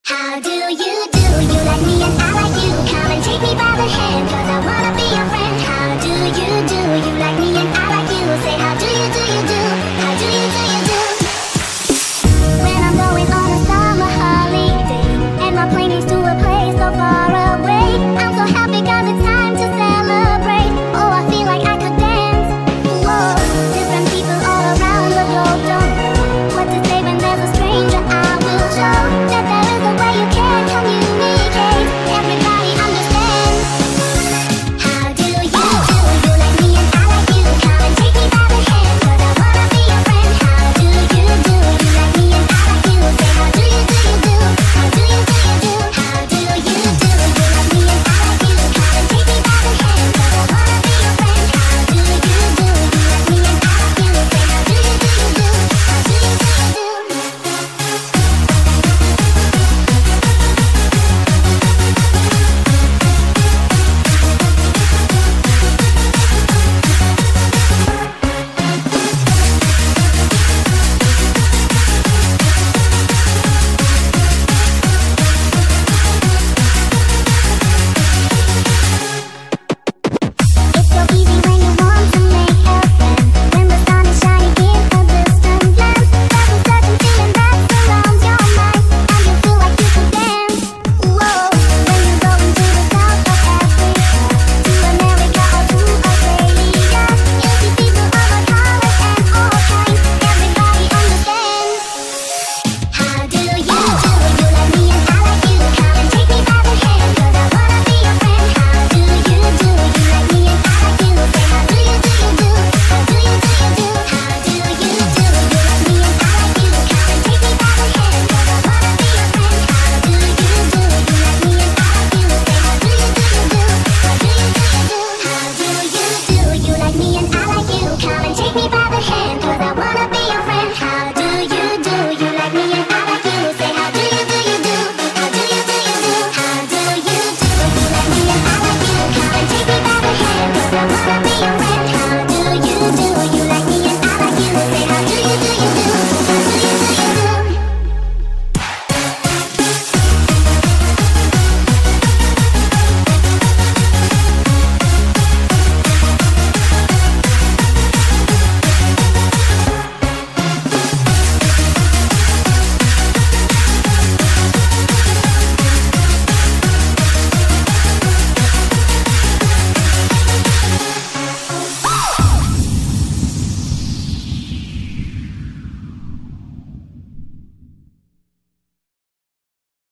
How do you do? You like me and I like you. Come and take me by the hand, 'cause I wanna be your friend. How do? You like me and I like you. Say how do you